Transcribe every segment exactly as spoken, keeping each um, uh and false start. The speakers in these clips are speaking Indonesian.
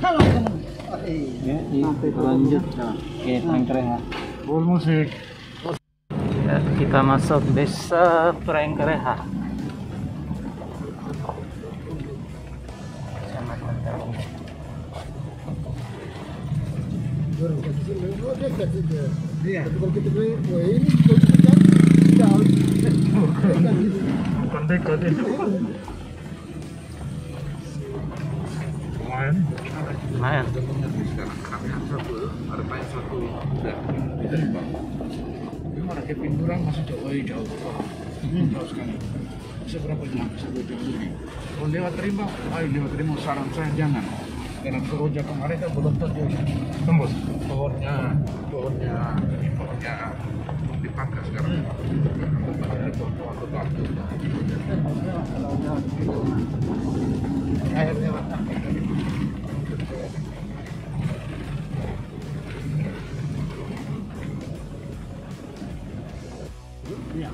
Ya, lanjut. Oke, Prengkereha. Full musik. Ya, kita masuk desa Prengkereha. Iya. Kalau kita beli, wah ini bukan dekat ini. Lumayan. Lumayan. Sekarang kami harus satu, ada banyak satu. Itu nih bang. Ini mana ke Pinturang masih jauh, jauh, jauh sekali. Bisa berapa jam? Bisa dua jam lebih. Kalau lewat terima, ayo lewat terima saran saya jangan. Karena keroja kemarin kan belum tentu tembus. Pohonnya, pohonnya, ini pohonnya dipangkas sekarang. Ada pohon tetap. Air lewat. Ya.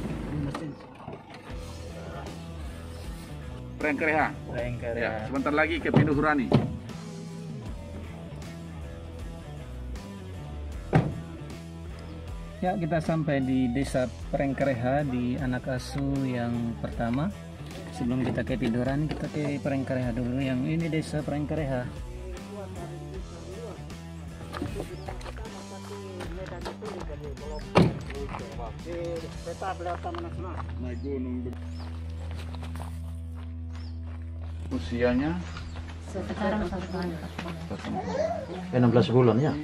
Prengkereha. Prengkereha. Ya, sebentar lagi ke Pinduhurani. Ya, kita sampai di desa Prengkereha di anak asuh yang pertama. Sebelum kita ke Pinduhurani, kita ke Prengkereha dulu. Yang ini desa Prengkereha. Naik gunung. Usianya Sekarang satu tahun. enam belas bulan ya.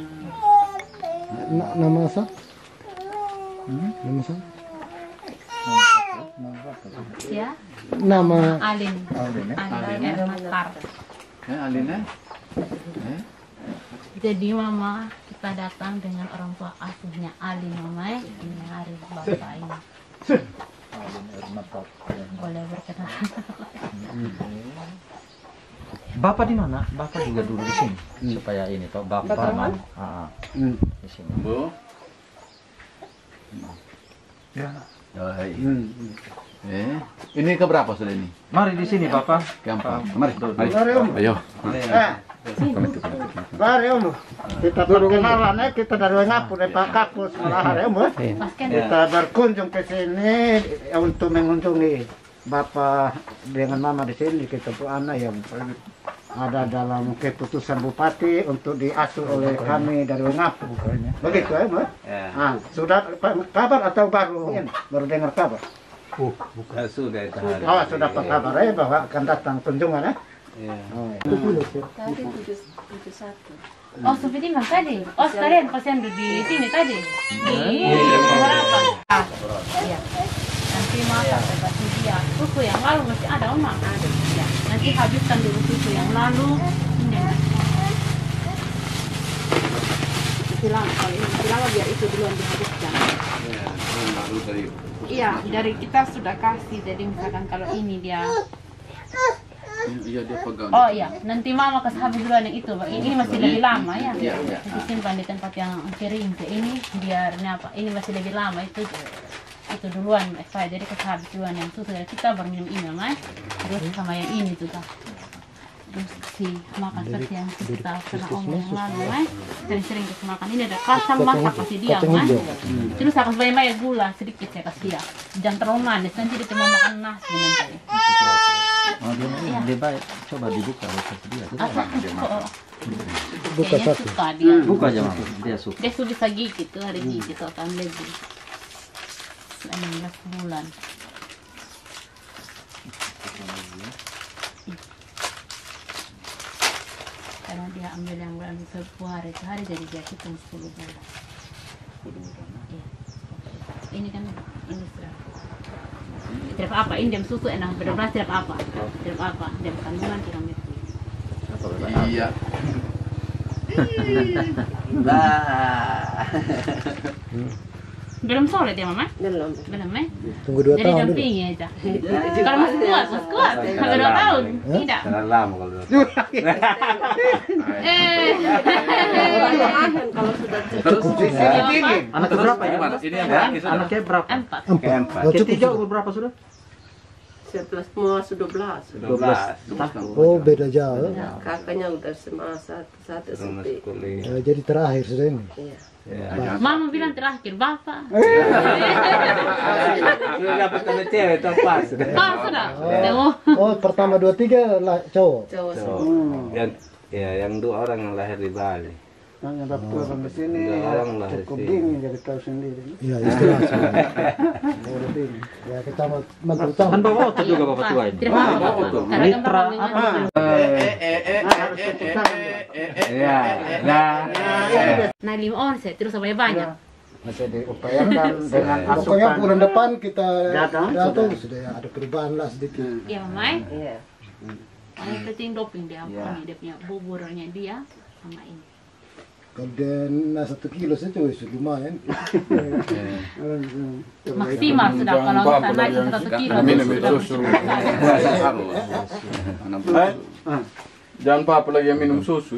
Na namaasa? Hmm? Nama sa? Ya, Nama Alin. Alin ya? Alin Ermatar. Ya, Alin ya? Eh? Jadi mama kita datang dengan orang tua asuhnya Alin mama ini hari bapak ini. Boleh berkenalan. Bapak di mana? Bapak juga dulu di sini. Hmm. Supaya ini toh bapak mama. Ah, hmm. di sini. Bu. ya. Oh, hai. Hmm. Eh, ini keberapa sudah ini? Mari di sini Bapak. Keempat. Mari, mari. Mari, Om. Ayo. Eh, mari Om. Kita perkenalan ya, kita dari Ngapur, dari Pak Kapus, malah Om. Pasken Kita berkunjung ke sini untuk mengunjungi Bapak dengan Mama di sini. Kita pun anak yang ada dalam keputusan Bupati untuk diasuh oleh kami dari Ngapur. Begitu ya, Mbak? Ya. Ah, sudah kabar atau baru ini? Baru dengar kabar? Bukan sudah itu hari. Oh, sudah dapat kabar ya bahwa akan datang kunjungan ya? Iya. Oh, ya. tadi tujuh tujuh satu. Oh, seperti mas tadi. Oh, sekalian posyandu di sini tadi. Di berapa? Ah, iya. Nanti masak kasih dia. Susu yang lalu masih ada oma. Ada. Ya. Nanti habiskan dulu susu yang lalu. Ini. Silang, kalau ini silang biar itu duluan dihabiskan. Iya, baru dari. Iya, dari kita sudah kasih. Jadi misalkan kalau ini dia. Iya, dia pegang. Oh iya, nanti mama kasih habis duluan yang itu, Pak. Ini masih lebih lama ya. Iya, iya. Disimpan di tempat yang kering. Ini biar ini apa? Ini masih lebih lama itu. Itu duluan saya jadi kasih habis duluan yang susu dari kita baru minum ini mas. Terus sama yang ini tuh kak. Terus si makan seperti yang kita pernah omong yang lalu mas. Sering-sering kasih makan. Ini ada kacang masak kasih dia mas. Terus saya kasih banyak gula sedikit saya kasih dia. Jangan terlalu manis nanti dia cuma makan nasi nanti. Oh, dia, Iya. dia baik. Coba dibuka seperti dia. Apa? Buka Kayaknya satu. suka dia. Buka aja Mama. Dia suka. Dia sudah bisa gigit tuh hari gigit tuh akan lebih. enam belas bulan. Karena dia ambil yang bulan sepuluh hari sehari jadi dia hitung sepuluh bulan. Iya. Ini kan ini sudah. Tidak apa ini jam susu enak benar-benar tidak apa tidak apa jam kandungan tidak ngerti. Iya. Belum solid ya mama? Belum. Belum eh? Tunggu dua Jadi tahun dulu. dampingi aja. Kalau masih kuat, masih kuat. Sampai dua tahun, tidak. Jangan lama kalau dua. Eh, Kalau sudah Terus Apa? Anak keberapa ya? gimana? Ini yang Ya, lagi sudah. anaknya berapa? Empat. Empat. Keempat. Oh, cukup. Ketiga umur berapa sudah? sebelas mau dua belas. dua belas tahun. Oh, beda jauh. Ya, kakaknya udah semua satu satu S M P. Ya, jadi terakhir sudah ini. Iya. Mama bilang terakhir bapak. Lu dapat anak cewek tepat. Ah, sudah. Temu. Oh, pertama dua tiga lah cowok. Cowok semua. Yang ya yang dua orang yang lahir di Bali. Yang waktu orang di sini Dua orang lah cukup di sini. dingin jadi tahu sendiri. Iya, istilah. Udah dingin. Ya, kita mau tahu. Kan bawa auto juga bapak tua ini. Tidak apa-apa. Karena kan bapak memang Iya. Nah. nah lima on saya terus sampai banyak. Masih diupayakan dengan Pokoknya asupan. bulan depan kita Datang, datang sudah ya, ada perubahan lah sedikit. Iya, Mai. Iya. Yang penting doping dia apa nih dia punya buburnya dia sama ini. Kalau dia nah, satu kilo saja wis lumayan. Maksimal sudah kalau kita naik satu kilo. Minum itu susu. Jangan apa lagi yang minum susu.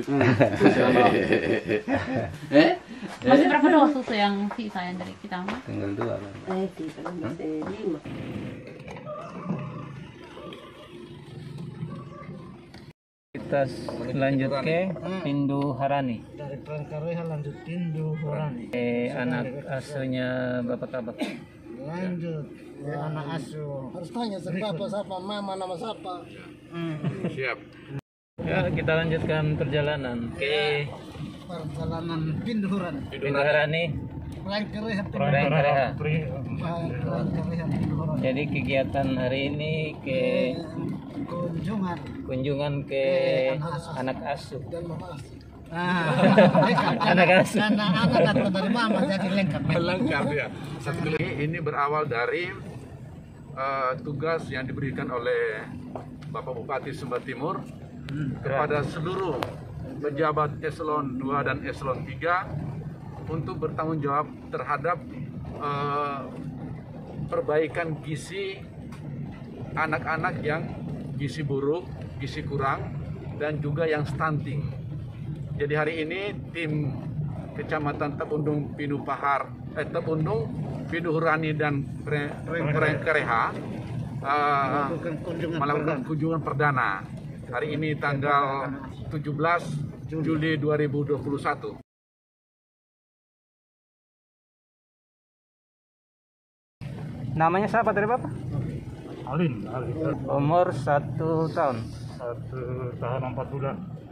Masih berapa doang susu yang sisa yang dari kita mah? Tinggal dua kan. Eh, tidak masih lima. Kita lanjut ke Pindu Harani. Dari Prangkareha lanjut Pindu Horani. Eh, anak asuhnya Bapak Kabak. Lanjut ya, anak asuh. Harus tanya siapa siapa mama nama siapa. Siap. Ya, kita lanjutkan perjalanan ke Perjalanan Pindu Horani. Pindu Harani. Prangkareha Prangkareha. Prangkareha Pindu Horani. Jadi kegiatan hari ini ke Kunjungan kunjungan ke anak asuh. dan mama asuh. Anak asuh. Karena anak datang dari mama jadi lengkap. Lengkap ya. Satu lagi ini berawal dari eh, tugas yang diberikan oleh Bapak Bupati Sumba Timur kepada seluruh pejabat eselon dua dan eselon tiga untuk bertanggung jawab terhadap eh, perbaikan gizi anak-anak yang gizi buruk, gizi kurang, dan juga yang stunting. Jadi hari ini tim Kecamatan Tepundung, Pindu Pahar, eh, Tepundung, Pindu Hurani dan Prangkareha uh, melakukan kunjungan perdana. Hari ini tanggal tujuh belas Juli dua ribu dua puluh satu. Namanya siapa tadi Bapak? Alin, Alin. Umur satu tahun. Satu tahun empat bulan.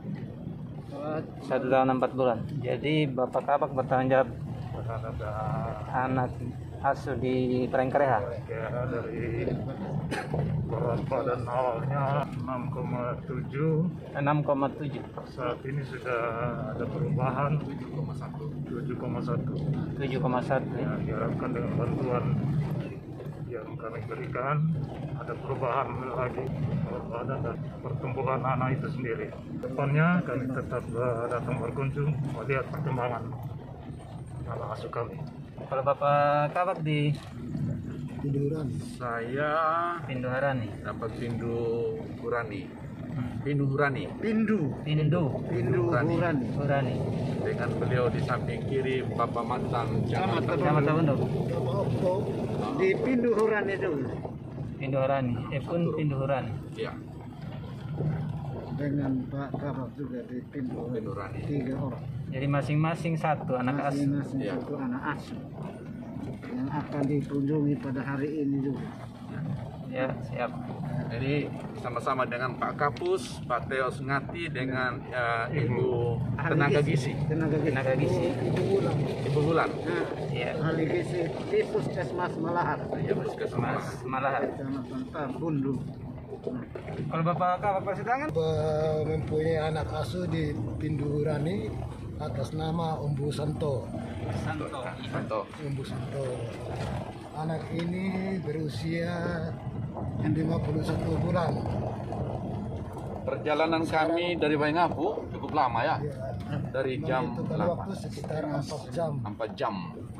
Satu tahun empat bulan. Jadi Bapak Kabak bertanggung jawab Terhadap anak asuh di Prangkareha. ya, dari berat badan awalnya enam koma tujuh, enam koma tujuh. saat ini sudah ada perubahan tujuh koma satu. tujuh koma satu. Ya, diharapkan dengan bantuan yang kami berikan ada perubahan lagi berat badan dan pertumbuhan anak itu sendiri. Depannya kami tetap uh, datang berkunjung melihat perkembangan anak asuh kami. Kalau Bapak Kabak di Pindu Horani. Saya Pindu Harani. dapat Pindu Hurani. Pindu Hurani. Pindu, Pindu Pindu Hurani. Hurani. Dengan beliau di samping kiri Bapak Mantan Camat Selamat tahun dong. Di Pindu Hurani dulu Pindu Harani. Eh pun Pindu Hurani. ya, dengan Pak Kabak juga di Pindu Pindu Hurani. tiga orang. Jadi masing-masing satu anak asuh. Masing-masing Ya. satu anak asuh yang akan dikunjungi pada hari ini juga. Ya, siap. Jadi sama-sama dengan Pak Kapus, Pak Teos Ngati dengan uh, Ibu Tenaga Gizi, Tenaga gizi. Tenaga gizi. Ibu Bulan, Nah, Iya. ahli gizi di Puskesmas Malahar, ya Puskesmas. Mas malah. Kecamatan Tambundu. Kalau Bapak Kabak kasih tangan. Be- mempunyai anak asuh di Pindu Horani atas nama Umbu Santo. Santo. Santo. Umbu Santo. Anak ini berusia lima puluh satu bulan. Perjalanan kami dari Waingapu cukup lama ya, dari jam Itu kalau waktu sekitar empat jam. empat jam.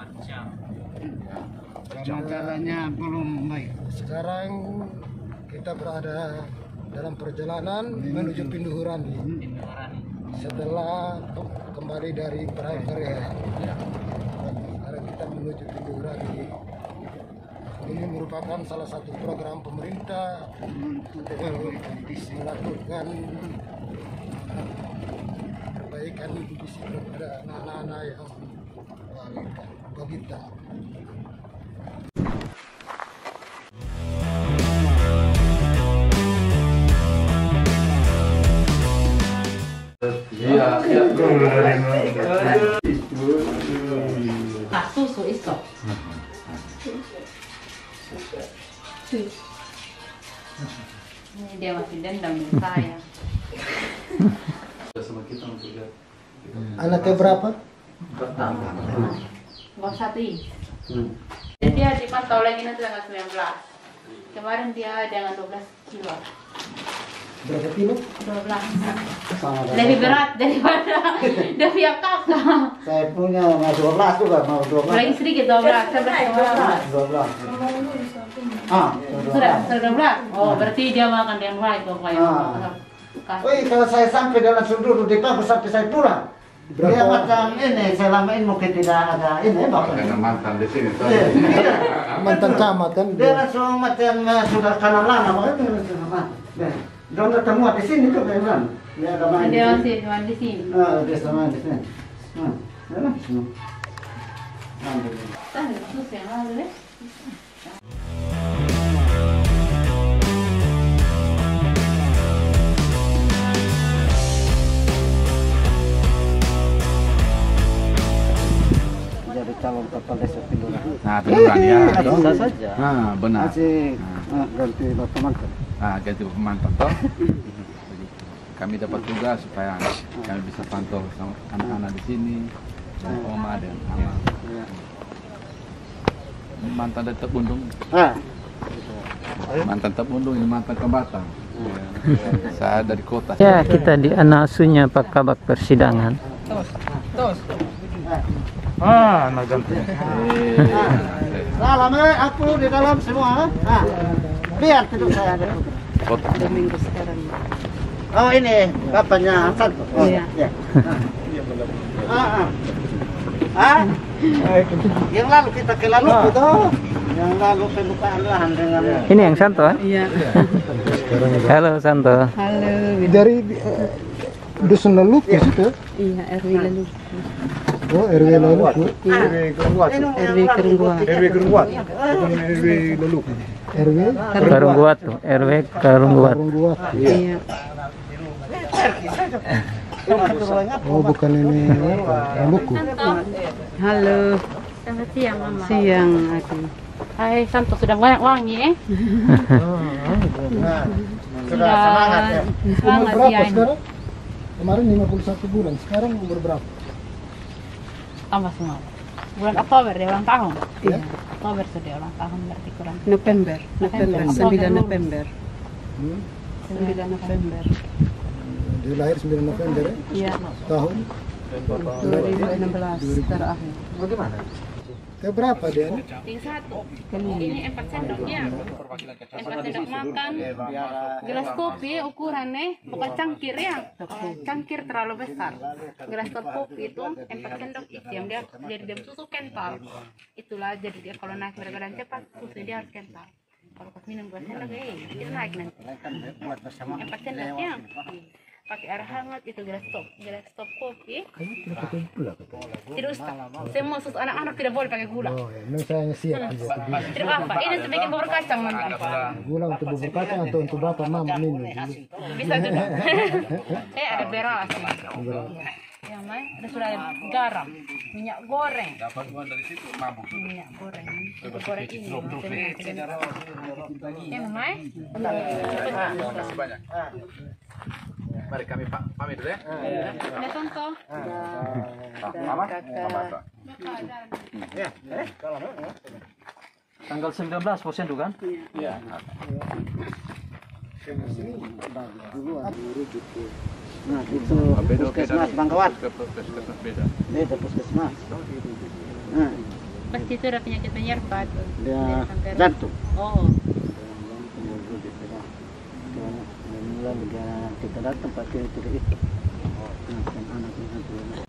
Jalannya belum baik. Sekarang kita berada dalam perjalanan menuju Pindu Horani. Pindu Harani. Setelah kembali dari Prangkareha. Sekarang kita menuju Pindu Horani. Ini merupakan salah satu program pemerintah untuk melakukan perbaikan gizi kepada anak-anak yang balita. Iya, iya. Ah, susu itu. Ini dia masih dendam dengan saya. Anaknya berapa? Gak satu ini. Jadi dia dipantau lagi nanti tanggal sembilan belas. Kemarin dia dengan dua belas kilo. Berapa kilo? dua belas. Lebih berat daripada dari yang kakak. Saya punya mau dua belas juga, mau dua belas. Lagi sedikit dua belas, saya berarti dua belas. dua belas. Ah, Sudah, sudah dua belas. Oh, berarti dia makan dengan baik pokoknya. Ah. Wih, kalau saya sampai dia langsung duduk di pangku sampai saya pulang. Dia macam ini, selama ini mungkin tidak ada ini, bapak. Karena mantan di sini. Iya. Mantan camat kan? Dia langsung macam uh, sudah kenal lama, makanya dia Dia ketemu di sini tuh kayak bilang. Dia ada main. Dia masih main di sini. Ah, dia sama di sini. Ah, ya langsung. Ambil. Tahu susu yang lalu deh. Jadi calon kepala desa Pinduran. Nah, Pinduran ya. Bisa saja. Nah, benar. Masih ah, ganti bapak mantan. Nah, ganti pemantau toh. Kami dapat tugas supaya kami bisa pantau sama anak-anak di sini dan oma dan ama. Ini mantan dari Tepundung. Ah, Mantan Tepundung, ini mantan ke Batam. Saya dari kota. Ya, kita di anak asuhnya Pak Kabak persidangan. Ah, nah ganti. salam eh, aku di dalam semua. Ah, biar tidur saya ada. Kota. Minggu sekarang. Oh ini bapaknya Santo. Oh, Iya. Ya. Ah, ah. Ah, yang lalu kita ke lalu itu, yang lalu pembukaan lahan dengan. Ini yang Santo? Eh? Iya. Halo Santo. Halo. Dari eh, dusun Lelukis itu? Iya, R W lalu. Oh, R W Lelukis. Iya. R W Kerungguan. R W Kerungguat. Bukan R W Lelukis. R W Karungguat tuh, R W Karungguat. Kerungguat. Iya. Oh, bukan ini Maluku. Halo. Selamat siang, Mama. Siang aku. Hai, Santo sudah banyak wangi eh. Nah, sudah semangat ya. Umur Semangat berapa ya ini. sekarang? Kemarin lima puluh satu bulan, sekarang umur berapa? Tambah semua. Bulan Oktober dia ulang tahun. Iya. Oktober sudah ulang tahun berarti kurang. November. November. November. sembilan November. Hmm? sembilan November. Dia lahir sembilan November ya? Iya. Tahun? dua ribu enam belas terakhir. Bagaimana? Ke berapa dia? Tiga satu. Ini empat sendok ya. Empat sendok makan. Gelas kopi ukurannya bukan cangkir ya. Cangkir terlalu besar. Gelas kopi itu empat sendok yang dia jadi dia susu kental. Itulah jadi dia kalau naik berat badan cepat susu dia harus kental. Kalau pas minum dua sendok eh dia naik nanti. Empat sendok ya. Pakai air hangat itu gelas top, gelas top kopi. Tidak usah. Semua susu anak-anak tidak boleh pakai gula. Oh, ya, memang saya siap. Tidak apa, ini untuk bikin bubur kacang nanti. Gula untuk bubur kacang atau untuk bapak mama minum? Bisa juga. Eh ada beras. Yang lain ada sudah ada garam, minyak goreng. Dapat uang dari situ mabuk. Minyak goreng. Minyak goreng ini. Yang lain? Terima kasih banyak. Mari kami pa pamit dulu ya. Ada contoh. Mama, Mama. Ya, eh, Tanggal sembilan belas persen tuh kan? Iya. nah itu puskesmas Bangkawat. Beda. Beda puskesmas. Nah, Pasti itu ada penyakit penyerta tuh. dia jantung. Oh. Lalu dia kita datang pakai itu itu. Nah, kan anaknya itu.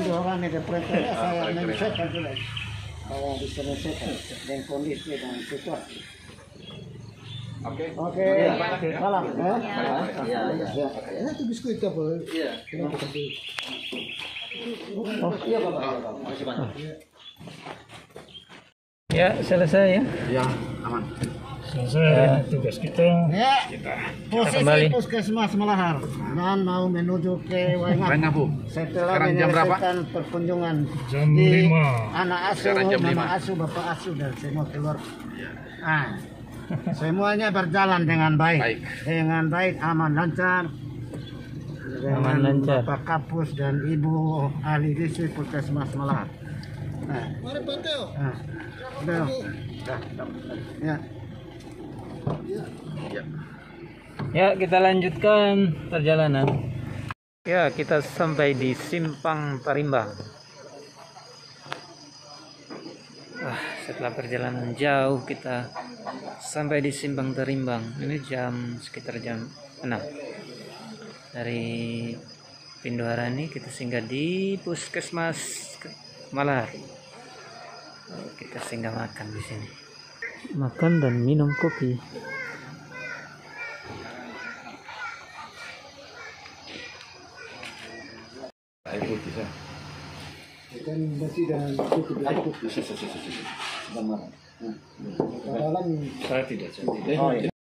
orang ini perintahnya saya menyelesaikan sudah. Saya diselesaikan dengan kondisi dan situasi. Oke. Oke, salam ya. Ya, itu biskuit apa? Iya. Oh, iya Bapak. Makasih banyak. Ya, selesai ya. Ya, aman. Selesai tugas kita. Ya. Posisi Kembali. Puskesmas Malahar dan mau menuju ke Waingapu. Waingapu. Setelah Sekarang jam berapa? menyelesaikan perkunjungan Jam di lima. anak asuh, Sekarang jam mama lima. asuh, bapak asuh dan semua keluar. Ah, semuanya berjalan dengan baik. Baik. Dengan baik, aman lancar. Dengan Aman lancar. Bapak Kapus dan Ibu ahli gizi Puskesmas Malahar. Nah, Mari Pak Teo. nah, udah. Ya. Ya, kita lanjutkan perjalanan. Ya, kita sampai di Simpang Tarimbang. Ah, setelah perjalanan jauh kita sampai di Simpang Tarimbang. Ini jam sekitar jam enam. Dari Pindoharani kita singgah di Puskesmas Malahar. Kita singgah makan di sini. Makan dan minum kopi. Air putih saya. Ikan nasi dan cukup cukup. Dalam Saya tidak. Saya tidak.